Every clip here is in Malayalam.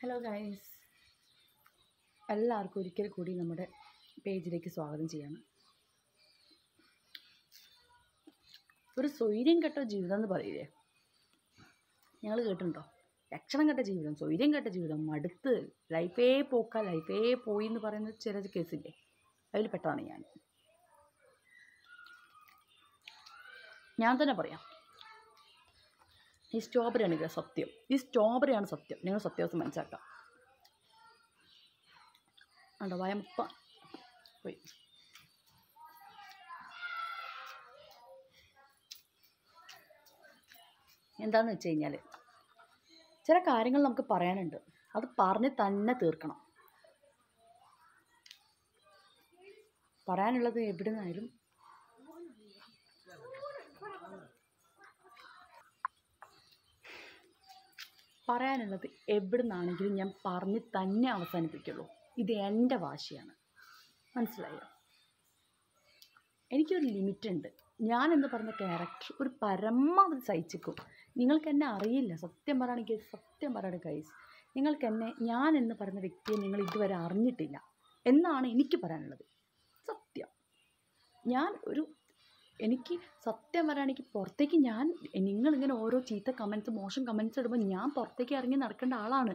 ഹലോ ഗൈസ്, എല്ലാവർക്കും ഒരിക്കൽ കൂടി നമ്മുടെ പേജിലേക്ക് സ്വാഗതം ചെയ്യാണ്. ഒരു സ്വൈര്യം കെട്ട ജീവിതം എന്ന് പറയില്ലേ, ഞങ്ങൾ കേട്ടിട്ടുണ്ടോ? ലക്ഷണം കെട്ട ജീവിതം, സ്വൈര്യം കെട്ട ജീവിതം, മടുത്ത് ലൈഫേ ലൈഫേ പോയി എന്ന് പറയുന്ന ചില കേസില്ലേ, അതിൽ പെട്ടതാണ് ഞാൻ തന്നെ പറയാം. ഈ സ്ട്രോബെറി ആണെങ്കിൽ സത്യം, ഈ സ്ട്രോബെറിയാണ് സത്യം. നിങ്ങൾ സത്യാവസ്ഥ മനസ്സിലാക്കാം. ഉണ്ടോ വയമ്പ പോയി. എന്താണെന്ന് വെച്ച് കഴിഞ്ഞാൽ, ചില കാര്യങ്ങൾ നമുക്ക് പറയാനുണ്ട്, അത് പറഞ്ഞ് തന്നെ തീർക്കണം. പറയാനുള്ളത് എവിടെ നിന്നായാലും ഞാൻ പറഞ്ഞ് തന്നെ അവസാനിപ്പിക്കുള്ളൂ. ഇത് എൻ്റെ വാശിയാണ്, മനസ്സിലായോ? എനിക്കൊരു ലിമിറ്റുണ്ട്. ഞാനെന്ന് പറഞ്ഞ ക്യാരക്ടർ ഒരു പരമാവധി സഹിച്ചിക്കും. നിങ്ങൾക്ക് എന്നെ അറിയില്ല, സത്യം പറയുകയാണെങ്കിൽ ഗൈസ്, ഞാൻ എന്ന് പറയുന്ന വ്യക്തിയെ നിങ്ങൾ ഇതുവരെ അറിഞ്ഞിട്ടില്ല എന്നാണ് എനിക്ക് പറയാനുള്ളത്. സത്യം. എനിക്ക് സത്യം പറയുകയാണെങ്കിൽ പുറത്തേക്ക് നിങ്ങളിങ്ങനെ ഓരോ ചീത്ത കമൻസ്, മോശം കമൻസ് ഇടുമ്പോൾ ഞാൻ പുറത്തേക്ക് ഇറങ്ങി നടക്കേണ്ട ആളാണ്.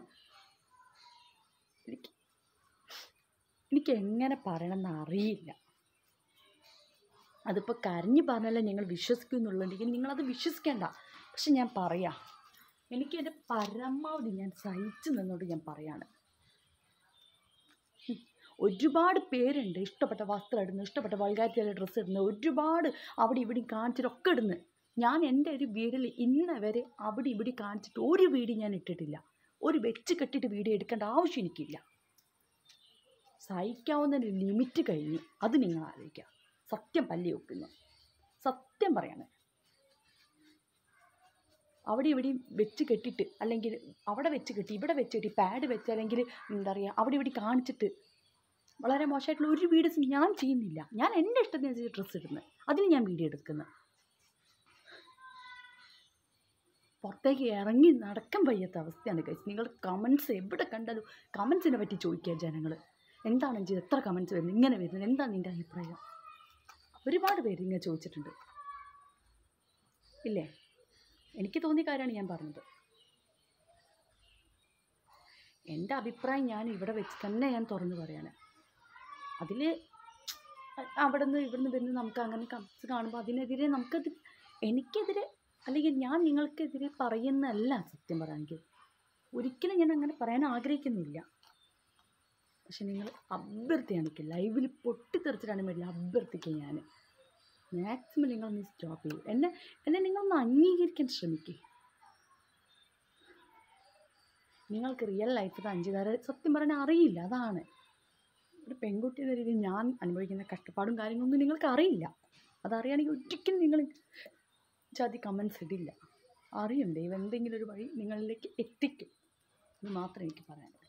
എനിക്ക് എങ്ങനെ പറയണമെന്ന് അറിയില്ല. അതിപ്പോൾ കരഞ്ഞ് പറഞ്ഞാലേ നിങ്ങൾ വിശ്വസിക്കുന്നുള്ളുണ്ടെങ്കിൽ നിങ്ങളത് വിശ്വസിക്കേണ്ട. പക്ഷെ ഞാൻ പറയാം, എനിക്കെൻ്റെ പരമാവധി ഞാൻ സഹിച്ചു നിന്നോട് ഞാൻ പറയാണ്. ഒരുപാട് പേരുണ്ട് ഇഷ്ടപ്പെട്ട വസ്ത്രം ഇടുന്നു, ഇഷ്ടപ്പെട്ട വൾഗാരിറ്റിയുള്ള ഡ്രസ്സ് ഇടുന്നു, ഒരുപാട് അവിടെ ഇവിടെ കാണിച്ചിട്ടൊക്കെ ഇടുന്നു. ഞാൻ എൻ്റെ ഒരു വീഡിയോയിൽ ഇന്ന് വരെ അവിടെ ഇവിടെ കാണിച്ചിട്ട് ഒരു വീഡിയോ ഞാൻ ഇട്ടിട്ടില്ല. ഒരു വെച്ച് കെട്ടിയിട്ട് വീഡിയോ എടുക്കേണ്ട ആവശ്യം എനിക്കില്ല. സഹിക്കാവുന്ന ലിമിറ്റ് കഴിഞ്ഞ് അത് നിങ്ങൾ ആലോചിക്കുക. സത്യം പല്ലി വെക്കുന്നു, സത്യം പറയാണ്. അവിടെ ഇവിടെ വെച്ച് കെട്ടിയിട്ട്, അല്ലെങ്കിൽ അവിടെ വെച്ച് കെട്ടി ഇവിടെ വെച്ച് കെട്ടി പാഡ് വെച്ച്, അല്ലെങ്കിൽ എന്താ പറയുക, അവിടെ ഇവിടെ കാണിച്ചിട്ട് വളരെ മോശമായിട്ടുള്ള ഒരു വീഡിയോസ് ഞാൻ ചെയ്യുന്നില്ല. ഞാൻ എൻ്റെ ഇഷ്ടത്തിനനുസരിച്ച് ഡ്രസ്സ് ഇടുന്നത്, അതിന് ഞാൻ വീഡിയോ എടുക്കുന്നത്. പുറത്തേക്ക് ഇറങ്ങി നടക്കാൻ വയ്യാത്ത അവസ്ഥയാണ് ഗൈസ്. നിങ്ങൾ കമൻസ് എവിടെ കണ്ടാലും കമൻസിനെ പറ്റി ചോദിക്കുക ജനങ്ങൾ. എന്താണ് ചെയ്ത്, എത്ര കമൻസ് വരുന്നത്, ഇങ്ങനെ വരുന്നത്, എന്താണ് നിൻ്റെ അഭിപ്രായം? ഒരുപാട് പേര് ഇങ്ങനെ ചോദിച്ചിട്ടുണ്ട് ഇല്ലേ? എനിക്ക് തോന്നിയ കാര്യമാണ് ഞാൻ പറഞ്ഞത്. എൻ്റെ അഭിപ്രായം ഞാൻ ഇവിടെ വെച്ച് തന്നെ ഞാൻ തുറന്നു പറയാണ്. അതിൽ അവിടെ നിന്ന് ഇവിടുന്ന് വരുന്ന നമുക്ക് അങ്ങനെ കമൻസ് കാണുമ്പോൾ അതിനെതിരെ എനിക്കെതിരെ അല്ലെങ്കിൽ ഞാൻ നിങ്ങൾക്കെതിരെ പറയുന്നതല്ല. സത്യം പറയുകയാണെങ്കിൽ ഒരിക്കലും ഞാൻ അങ്ങനെ പറയാൻ ആഗ്രഹിക്കുന്നില്ല. പക്ഷെ നിങ്ങൾ അഭ്യർത്ഥിയാണെങ്കിൽ ലൈവിൽ പൊട്ടിത്തെറിച്ചിട്ടാണ് വേണ്ടി അഭ്യർത്ഥിക്കുക. ഞാൻ മാക്സിമം നിങ്ങളൊന്ന് സ്റ്റോപ്പ് ചെയ്യും. എന്നെ നിങ്ങളൊന്ന് അംഗീകരിക്കാൻ ശ്രമിക്കുക. നിങ്ങൾക്ക് റിയൽ ലൈഫിൽ അഞ്ചുകാരെ സത്യം പറയാൻ അറിയില്ല. അതാണ് ഒരു പെൺകുട്ടി എന്ന രീതിയിൽ ഞാൻ അനുഭവിക്കുന്ന കഷ്ടപ്പാടും കാര്യങ്ങളൊന്നും നിങ്ങൾക്ക് അറിയില്ല. അതറിയുകയാണെങ്കിൽ ഒരിക്കലും നിങ്ങൾ ജാതി കമൻസ് ഇടില്ല. അറിയും, ദൈവം എന്തെങ്കിലും ഒരു വഴി നിങ്ങളിലേക്ക് എത്തിക്കും. ഇത് മാത്രമേ എനിക്ക് പറയാനുള്ളൂ.